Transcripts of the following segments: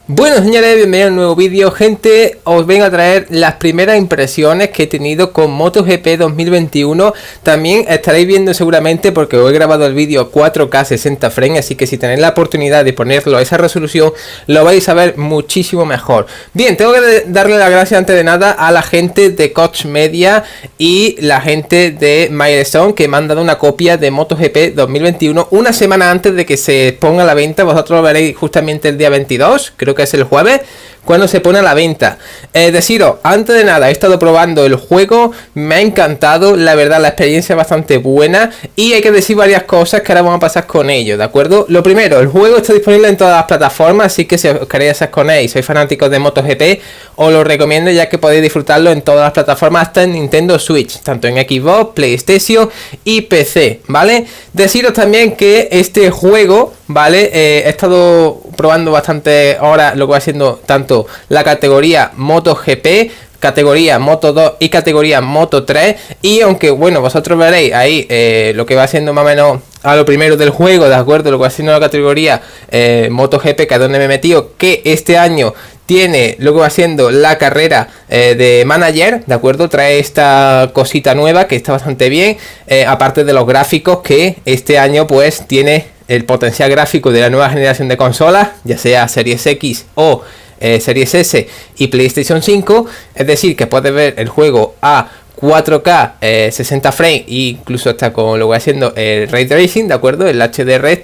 Bueno, señores, bienvenidos a un nuevo vídeo. Gente, os vengo a traer las primeras impresiones que he tenido con MotoGP 2021. También estaréis viendo seguramente, porque os he grabado el vídeo 4K 60 frames, así que si tenéis la oportunidad de ponerlo a esa resolución, lo vais a ver muchísimo mejor. Bien, tengo que darle las gracias antes de nada a la gente de Koch Media y la gente de Milestone, que me han dado una copia de MotoGP 2021 una semana antes de que se ponga a la venta. Vosotros lo veréis justamente el día 22, creo que es el jueves, cuando se pone a la venta. Deciros, antes de nada, he estado probando el juego, me ha encantado, la verdad la experiencia es bastante buena y hay que decir varias cosas que ahora vamos a pasar con ello, ¿de acuerdo? Lo primero, el juego está disponible en todas las plataformas, así que si os queréis hacer con él y sois fanáticos de MotoGP, os lo recomiendo, ya que podéis disfrutarlo en todas las plataformas, hasta en Nintendo Switch, tanto en Xbox, PlayStation y PC, ¿vale? Deciros también que este juego, ¿vale? He estado probando bastante ahora lo que va siendo tanto la categoría MotoGP, categoría Moto 2 y categoría Moto 3, y aunque bueno, vosotros veréis ahí lo que va siendo más o menos a lo primero del juego, de acuerdo, lo que va siendo la categoría MotoGP, que es donde me he metido, que este año tiene lo que va siendo la carrera de manager, de acuerdo, trae esta cosita nueva que está bastante bien, aparte de los gráficos que este año pues tiene el potencial gráfico de la nueva generación de consolas, ya sea Series X o Series S y PlayStation 5, es decir, que puedes ver el juego a 4K 60 frames e incluso está con lo que va haciendo el Ray Tracing, de acuerdo, el HDR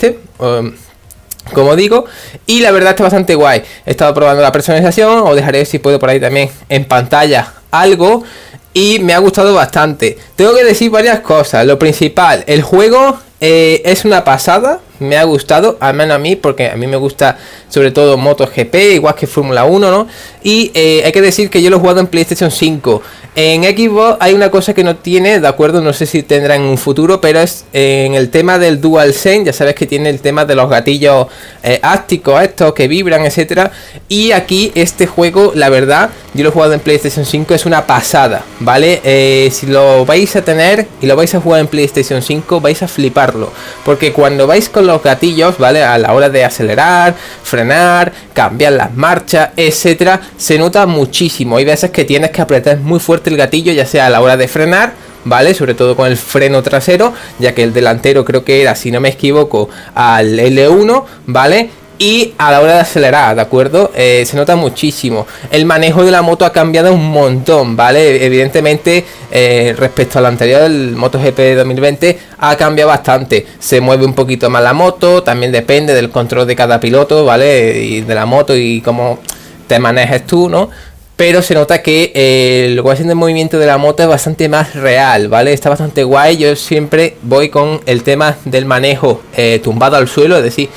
como digo, y la verdad está bastante guay. He estado probando la personalización, os dejaré si puedo por ahí también en pantalla algo, y me ha gustado bastante. Tengo que decir varias cosas. Lo principal, el juego es una pasada, me ha gustado, al menos a mí, porque a mí me gusta sobre todo MotoGP, igual que Fórmula 1, ¿no? Y hay que decir que yo lo he jugado en PlayStation 5. En Xbox hay una cosa que no tiene, de acuerdo, no sé si tendrá en un futuro, pero es en el tema del DualSense. Ya sabes que tiene el tema de los gatillos ápticos, estos que vibran, etcétera. Y aquí este juego, la verdad, yo lo he jugado en PlayStation 5, es una pasada, ¿vale? Si lo vais a tener y lo vais a jugar en PlayStation 5, vais a fliparlo, porque cuando vais con los gatillos, ¿vale? A la hora de acelerar, frenar, cambiar las marchas, etcétera, se nota muchísimo. Hay veces que tienes que apretar muy fuerte el gatillo, ya sea a la hora de frenar, ¿vale? Sobre todo con el freno trasero, ya que el delantero creo que era, si no me equivoco, al L1, ¿vale? Y a la hora de acelerar, ¿de acuerdo? Se nota muchísimo. El manejo de la moto ha cambiado un montón, ¿vale? Evidentemente, respecto al anterior, el MotoGP 2020, ha cambiado bastante. Se mueve un poquito más la moto, también depende del control de cada piloto, ¿vale? Y de la moto y cómo te manejes tú, ¿no? Pero se nota que lo que va haciendo el movimiento de la moto es bastante más real, ¿vale? Está bastante guay. Yo siempre voy con el tema del manejo tumbado al suelo, es decir,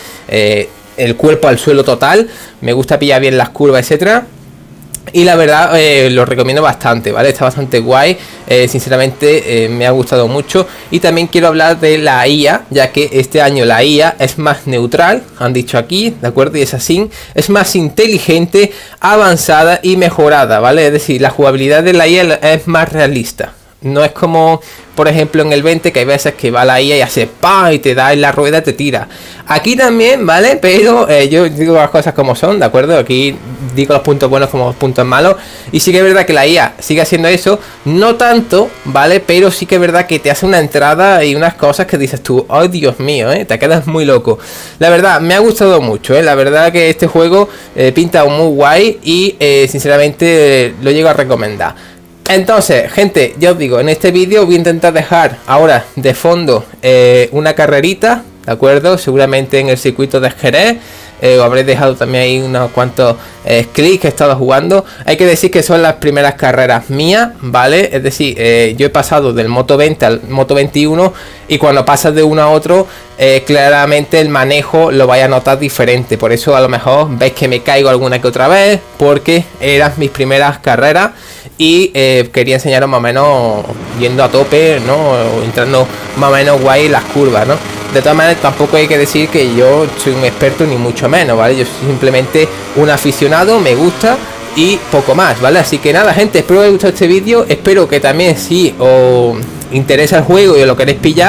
el cuerpo al suelo total. Me gusta pillar bien las curvas, etcétera. Y la verdad lo recomiendo bastante, ¿vale? Está bastante guay, sinceramente me ha gustado mucho. Y también quiero hablar de la IA, ya que este año la IA es más neutral, han dicho aquí, ¿de acuerdo? Y es así, es más inteligente, avanzada y mejorada, ¿vale? Es decir, la jugabilidad de la IA es más realista. No es como, por ejemplo, en el 20, que hay veces que va la IA y hace ¡pam! Y te da en la rueda, te tira. Aquí también, ¿vale? Pero yo digo las cosas como son, ¿de acuerdo? Aquí digo los puntos buenos como los puntos malos. Y sí que es verdad que la IA sigue haciendo eso, no tanto, ¿vale? Pero sí que es verdad que te hace una entrada y unas cosas que dices tú, ¡oh, Dios mío! Te quedas muy loco. La verdad, me ha gustado mucho, La verdad que este juego pinta muy guay y sinceramente lo llego a recomendar. Entonces, gente, ya os digo, en este vídeo voy a intentar dejar ahora de fondo una carrerita, ¿de acuerdo? Seguramente en el circuito de Jerez. Os habré dejado también ahí unos cuantos clics que he estado jugando. Hay que decir que son las primeras carreras mías, ¿vale? Es decir, yo he pasado del Moto 20 al Moto 21 y cuando pasas de uno a otro, claramente el manejo lo vais a notar diferente. Por eso a lo mejor veis que me caigo alguna que otra vez, porque eran mis primeras carreras y quería enseñaros más o menos yendo a tope, ¿no? Entrando más o menos guay en las curvas, ¿no? De todas maneras, tampoco hay que decir que yo soy un experto ni mucho menos, ¿vale? Yo soy simplemente un aficionado, me gusta y poco más, ¿vale? Así que nada, gente, espero que os haya gustado este vídeo. Espero que también, si os interesa el juego y os lo queréis pillar,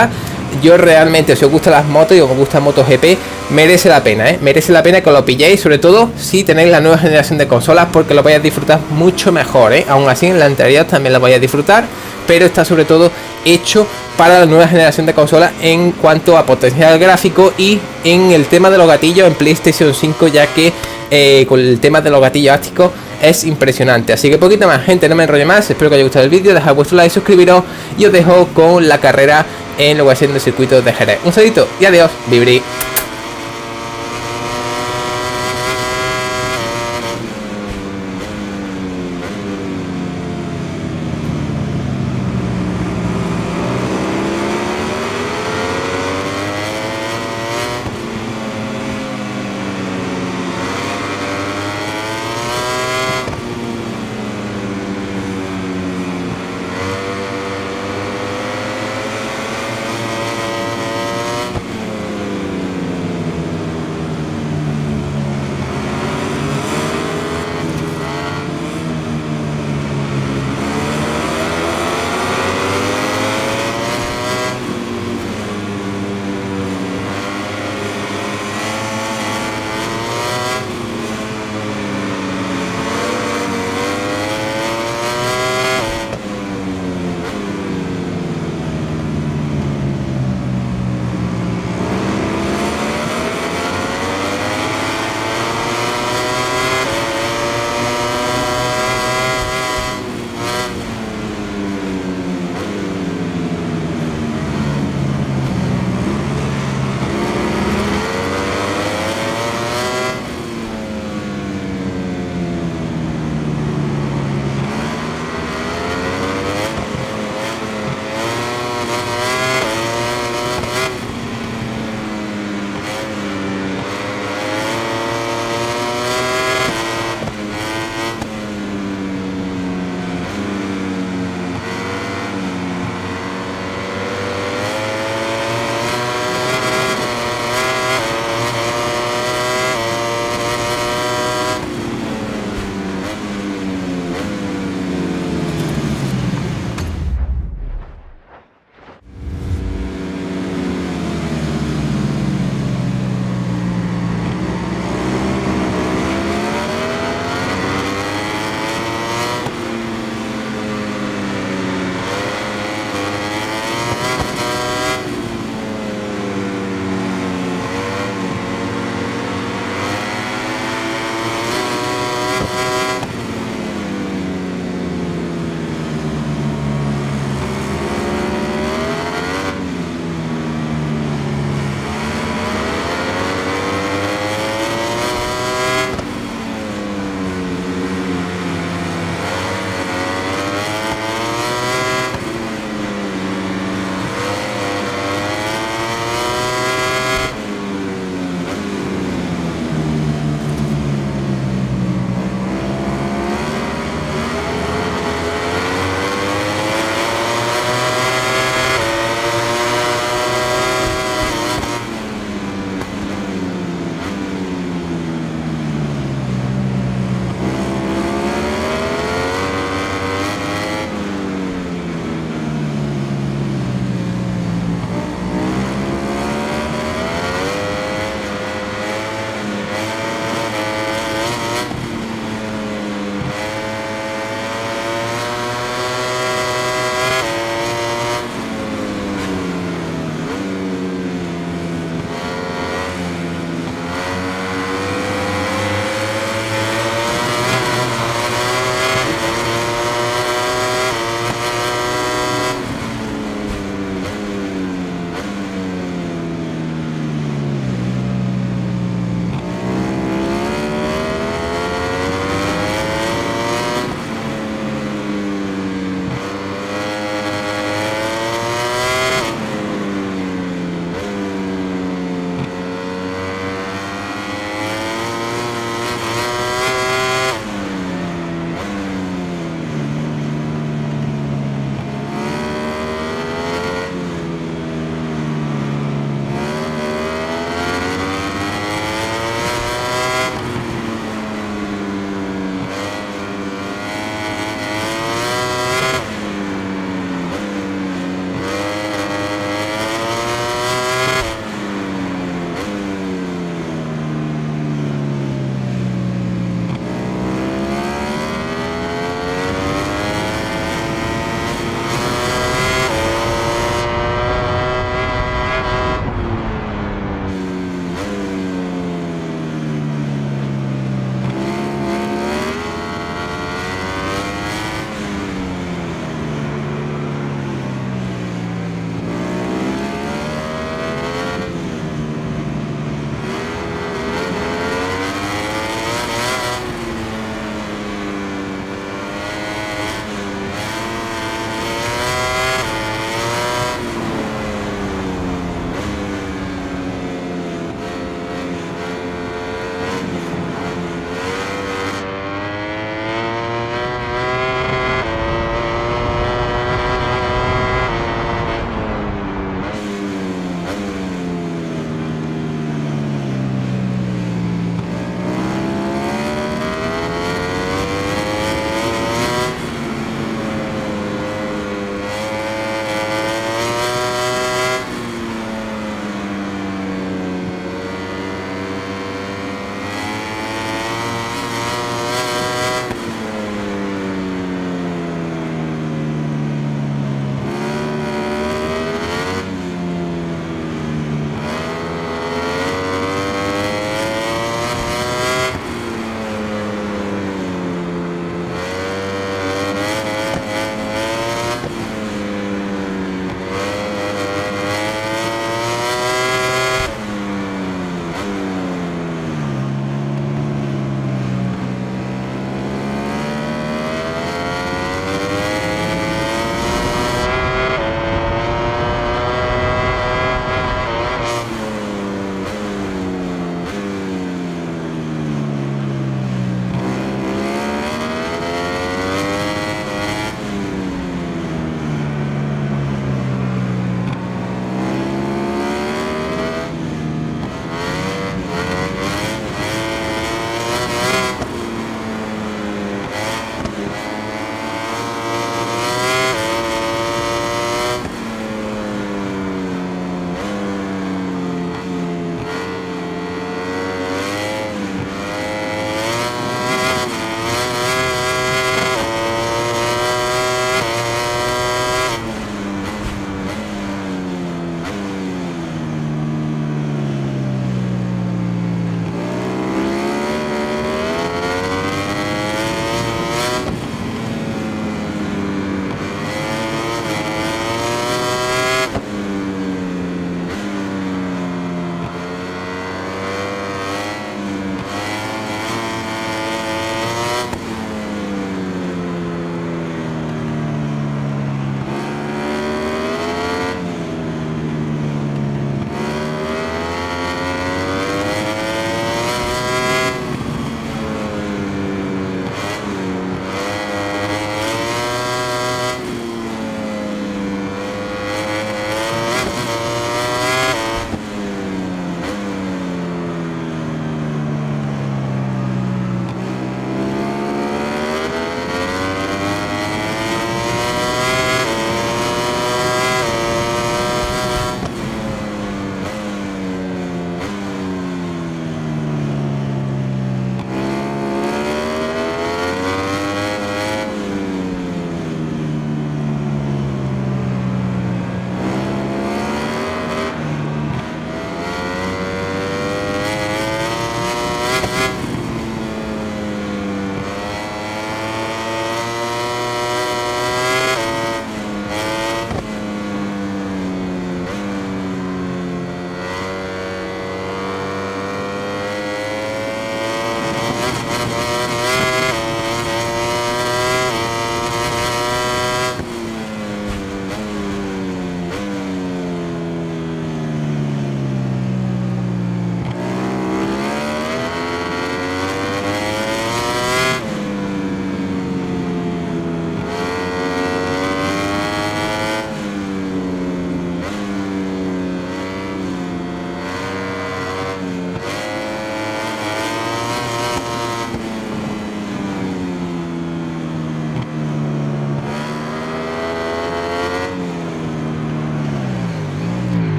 yo realmente, si os gustan las motos y os gusta MotoGP, merece la pena, merece la pena que lo pilléis, sobre todo si tenéis la nueva generación de consolas, porque lo vais a disfrutar mucho mejor, aún así en la anterior también lo vais a disfrutar, pero está sobre todo hecho para la nueva generación de consolas en cuanto a potencial gráfico y en el tema de los gatillos en PlayStation 5, ya que con el tema de los gatillos ápticos es impresionante. Así que poquito más, gente, no me enrollo más, espero que os haya gustado el vídeo, dejad vuestro like, suscribiros y os dejo con la carrera en lo que va siendo el circuito de Jerez. Un saludito y adiós, vibri.